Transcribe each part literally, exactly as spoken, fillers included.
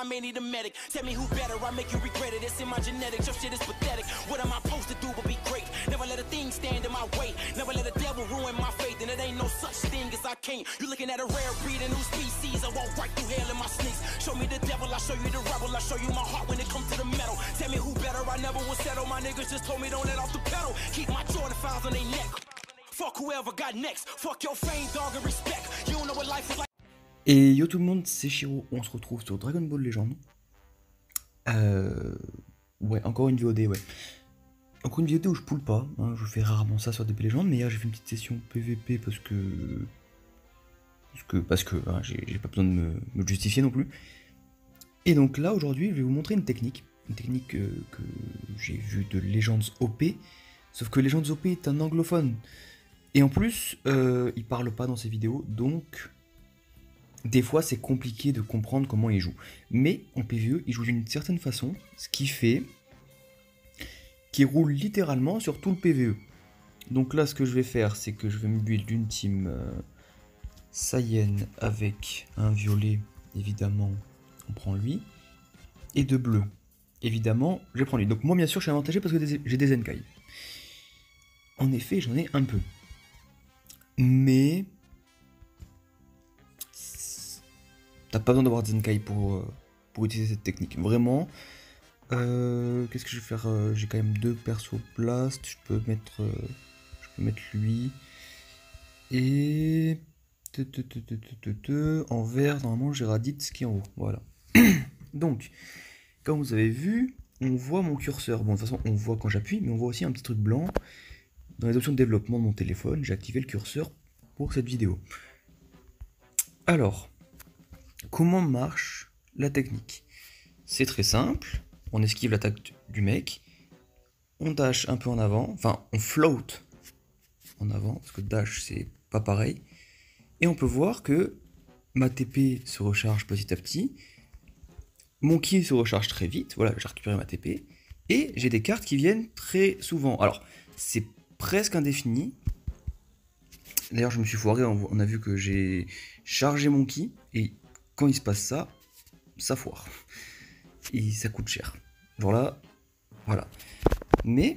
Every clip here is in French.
I may need a medic. Tell me who better, I make you regret it. It's in my genetics, your shit is pathetic. What am I supposed to do but be great? Never let a thing stand in my way. Never let a devil ruin my faith. And it ain't no such thing as I can't. You looking at a rare breed, a new species. I walk right through hell in my sneaks. Show me the devil, I show you the rebel. I show you my heart when it comes to the metal. Tell me who better, I never will settle. My niggas just told me don't let off the pedal. Keep my Jordan files on their neck. Fuck whoever got next. Fuck your fame, dog, and respect. You don't know what life is like. Et yo tout le monde, c'est Shiro, on se retrouve sur Dragon Ball Legends. Euh... Ouais, encore une V O D, ouais. Encore une V O D où je poule pas, hein, je fais rarement ça sur D P Legends, mais hier j'ai fait une petite session P V P parce que... Parce que, parce que hein, j'ai pas besoin de me, me justifier non plus. Et donc là, aujourd'hui, je vais vous montrer une technique. Une technique euh, que j'ai vue de Legends O P. Sauf que Legends O P est un anglophone. Et en plus, euh, il parle pas dans ses vidéos, donc... Des fois, c'est compliqué de comprendre comment il joue. Mais en P V E, il joue d'une certaine façon, ce qui fait qu'il roule littéralement sur tout le P V E. Donc là, ce que je vais faire, c'est que je vais me build d'une team euh, Saiyan avec un violet, évidemment, on prend lui, et de bleu. Évidemment, je vais prendre lui. Donc moi, bien sûr, je suis avantagé parce que j'ai des Zenkai. En effet, j'en ai un peu. Mais... T'as pas besoin d'avoir de Zenkai pour, euh, pour utiliser cette technique. Vraiment. Euh, Qu'est-ce que je vais faire euh, J'ai quand même deux persos blast. Je peux mettre, euh, je peux mettre lui. Et... En vert, normalement, j'ai Raditz qui est en haut. Voilà. Donc, comme vous avez vu, on voit mon curseur. Bon, de toute façon, on voit quand j'appuie, mais on voit aussi un petit truc blanc. Dans les options de développement de mon téléphone, j'ai activé le curseur pour cette vidéo. Alors... Comment marche la technique? C'est très simple, on esquive l'attaque du mec, on dash un peu en avant, enfin on float en avant, parce que dash c'est pas pareil, et on peut voir que ma T P se recharge petit à petit, mon ki se recharge très vite, voilà j'ai récupéré ma T P, et j'ai des cartes qui viennent très souvent. Alors c'est presque indéfini, d'ailleurs je me suis foiré, on a vu que j'ai chargé mon ki, et quand il se passe ça, ça foire. Et ça coûte cher. Genre là, voilà. Mais,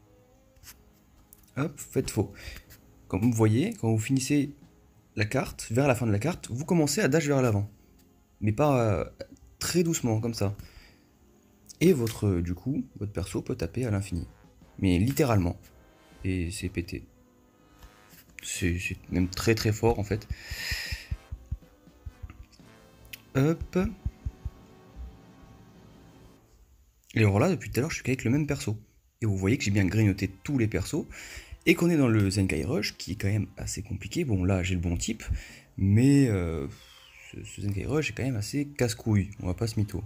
hop, faites faux. Comme vous voyez, quand vous finissez la carte, vers la fin de la carte, vous commencez à dash vers l'avant. Mais pas euh, très doucement, comme ça. Et votre, du coup, votre perso peut taper à l'infini. Mais littéralement. Et c'est pété. C'est même très très fort en fait. Hop. Et alors là, depuis tout à l'heure, je suis qu'avec le même perso. Et vous voyez que j'ai bien grignoté tous les persos. Et qu'on est dans le Zenkai Rush, qui est quand même assez compliqué. Bon, là, j'ai le bon type. Mais euh, ce, ce Zenkai Rush est quand même assez casse-couille. On va pas se mytho.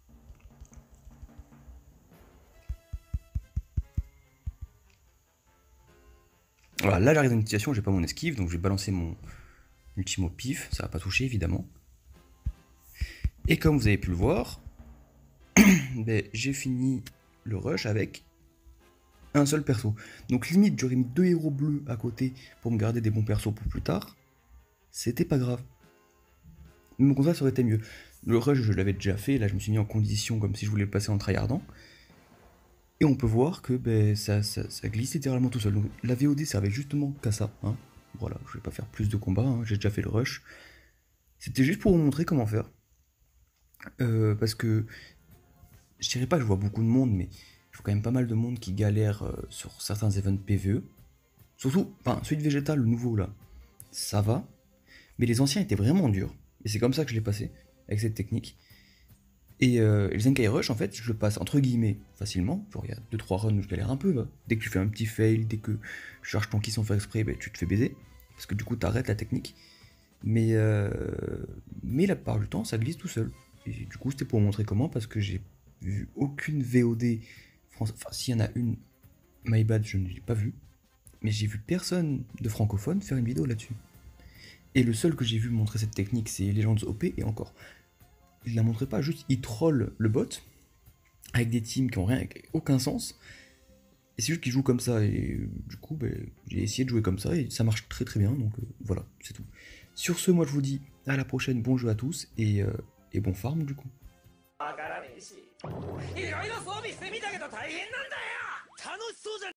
Voilà, là, j'arrive dans une situation où j'ai pas mon esquive. Donc, je vais balancer mon ultime au pif. Ça va pas toucher, évidemment. Et comme vous avez pu le voir, ben, j'ai fini le rush avec un seul perso. Donc limite, j'aurais mis deux héros bleus à côté pour me garder des bons persos pour plus tard. C'était pas grave. Mais au contraire, ça aurait été mieux. Le rush, je l'avais déjà fait. Là, je me suis mis en condition comme si je voulais le passer en tryhardant. Et on peut voir que ben, ça, ça, ça glisse littéralement tout seul. Donc la V O D servait justement qu'à ça. Hein. Voilà, je vais pas faire plus de combats. Hein. J'ai déjà fait le rush. C'était juste pour vous montrer comment faire. Euh, parce que je dirais pas que je vois beaucoup de monde, mais je vois quand même pas mal de monde qui galère euh, sur certains events P V E. Surtout, enfin, celui de Vegeta, le nouveau là, ça va. Mais les anciens étaient vraiment durs. Et c'est comme ça que je l'ai passé, avec cette technique. Et, euh, et le Zenkai Rush, en fait, je le passe entre guillemets facilement. Genre, il y a deux trois runs où je galère un peu. Bah. Dès que tu fais un petit fail, dès que tu charges ton ki sans faire exprès, bah, tu te fais baiser. Parce que du coup, tu arrêtes la technique. Mais, euh, mais la plupart du temps, ça glisse tout seul. Et du coup, c'était pour montrer comment, parce que j'ai vu aucune V O D française. Enfin, s'il y en a une, my bad, je ne l'ai pas vue. Mais j'ai vu personne de francophone faire une vidéo là-dessus. Et le seul que j'ai vu montrer cette technique, c'est Legends O P, et encore. Il la montrait pas, juste il troll le bot, avec des teams qui ont rien, aucun sens. Et c'est juste qu'il joue comme ça, et du coup, ben, j'ai essayé de jouer comme ça, et ça marche très très bien, donc euh, voilà, c'est tout. Sur ce, moi je vous dis à la prochaine, bon jeu à tous, et, euh, et bon farm du coup. わからねえし。いろいろ装備してみたけど大変なんだよ。楽しそうじゃ